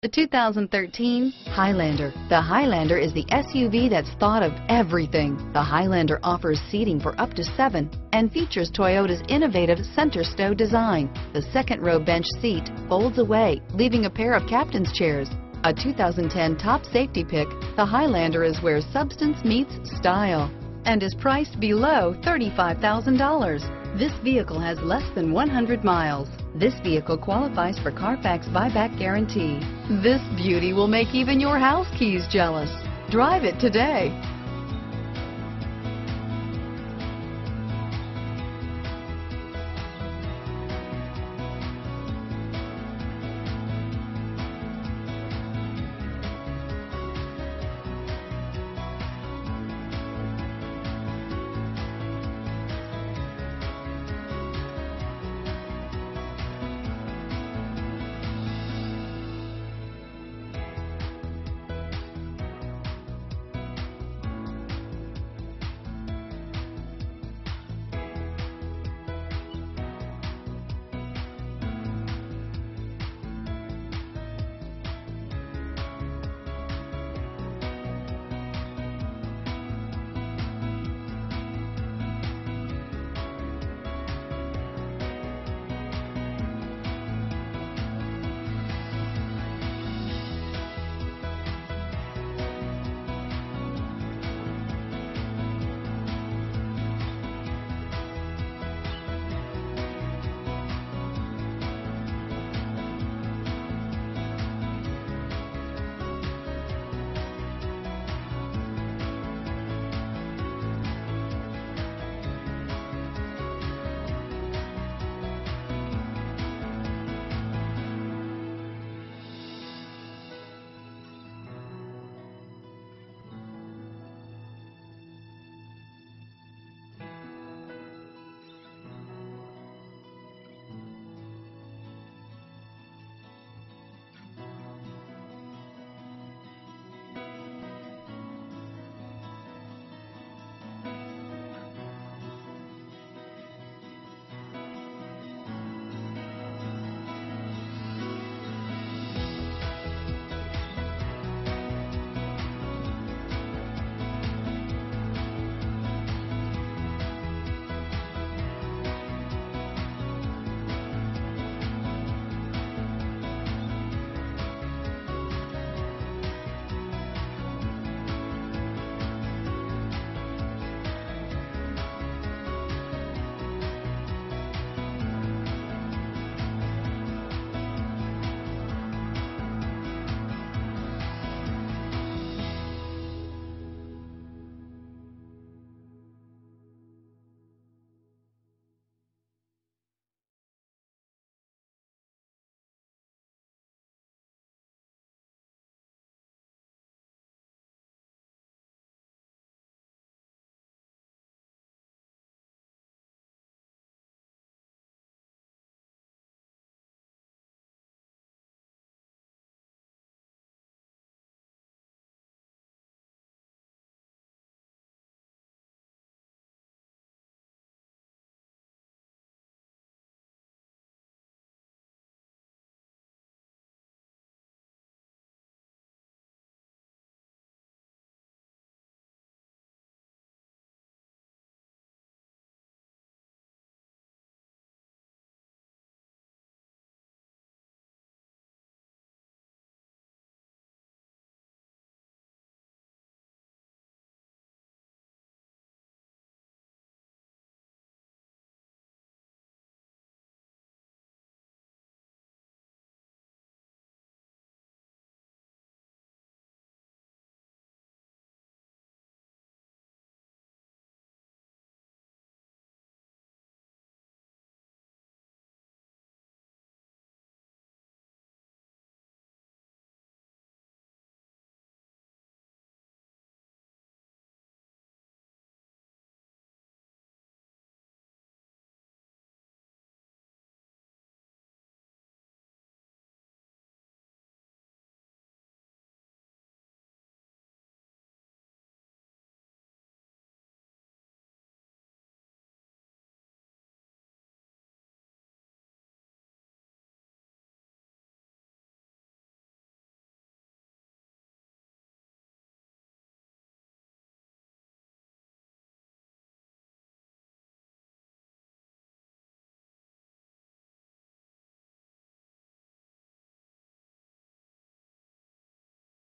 The 2013 Highlander. The Highlander is the SUV that's thought of everything. The Highlander offers seating for up to 7 and features Toyota's innovative center stow design. The second row bench seat folds away, leaving a pair of captain's chairs. A 2010 top safety pick, the Highlander is where substance meets style and is priced below $35,000. This vehicle has less than 100 miles. This vehicle qualifies for Carfax buyback guarantee. This beauty will make even your house keys jealous. Drive it today.